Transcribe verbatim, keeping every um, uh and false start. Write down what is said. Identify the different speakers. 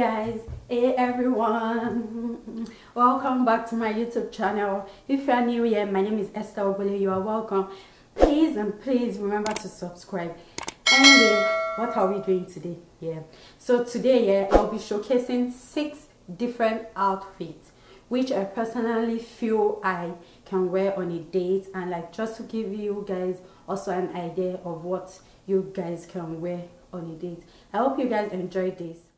Speaker 1: guys, hey everyone, welcome back to my YouTube channel. If you are new here, my name is Esther Obole. You are welcome. Please and please remember to subscribe. Anyway, what are we doing today? Yeah, so today yeah I'll be showcasing six different outfits which I personally feel I can wear on a date, and like just to give you guys also an idea of what you guys can wear on a date. I hope you guys enjoyed this.